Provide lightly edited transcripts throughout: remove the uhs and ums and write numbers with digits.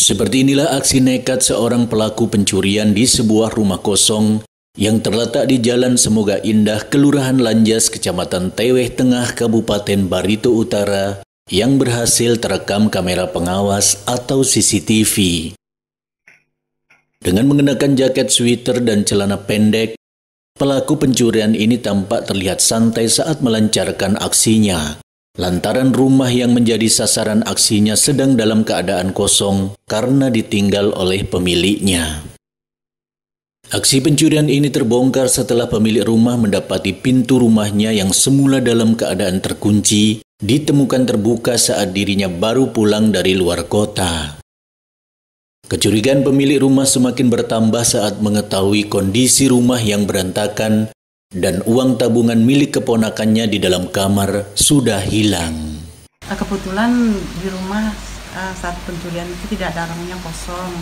Seperti inilah aksi nekat seorang pelaku pencurian di sebuah rumah kosong yang terletak di Jalan Semoga Indah, Kelurahan Lanjas, Kecamatan Teweh Tengah, Kabupaten Barito Utara, yang berhasil terekam kamera pengawas atau CCTV. Dengan mengenakan jaket sweater dan celana pendek, pelaku pencurian ini tampak terlihat santai saat melancarkan aksinya. Lantaran rumah yang menjadi sasaran aksinya sedang dalam keadaan kosong karena ditinggal oleh pemiliknya. Aksi pencurian ini terbongkar setelah pemilik rumah mendapati pintu rumahnya yang semula dalam keadaan terkunci ditemukan terbuka saat dirinya baru pulang dari luar kota. Kecurigaan pemilik rumah semakin bertambah saat mengetahui kondisi rumah yang berantakan dan uang tabungan milik keponakannya di dalam kamar sudah hilang. Kebetulan di rumah saat pencurian itu tidak ada orangnya, kosong.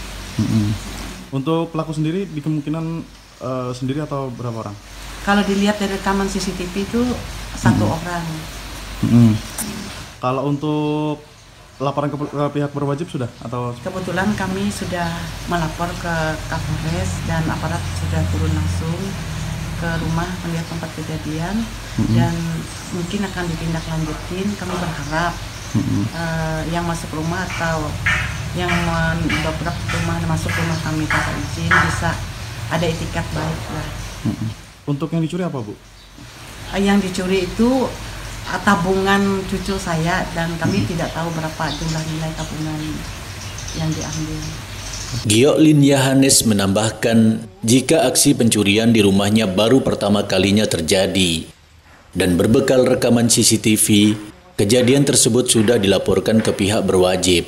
Untuk pelaku sendiri di kemungkinan sendiri atau berapa orang? Kalau dilihat dari rekaman CCTV itu satu orang. Kalau untuk laporan ke pihak berwajib sudah atau? Kebetulan kami sudah melapor ke Kapolres dan aparat sudah turun langsung ke rumah melihat tempat kejadian dan mungkin akan ditindaklanjutin. Kami berharap yang masuk rumah atau yang mendobrak rumah masuk rumah kami tanpa izin bisa ada etikat baik lah. Untuk yang dicuri apa, Bu? Yang dicuri itu tabungan cucu saya dan kami tidak tahu berapa jumlah nilai tabungan yang diambil. Gioklin Yohanes menambahkan, jika aksi pencurian di rumahnya baru pertama kalinya terjadi dan berbekal rekaman CCTV, kejadian tersebut sudah dilaporkan ke pihak berwajib.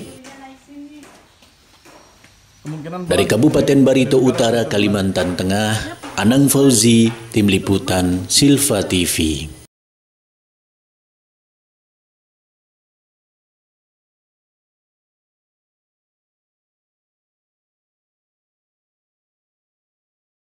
Dari Kabupaten Barito Utara, Kalimantan Tengah, Anang Fauzi, Tim Liputan Silva TV.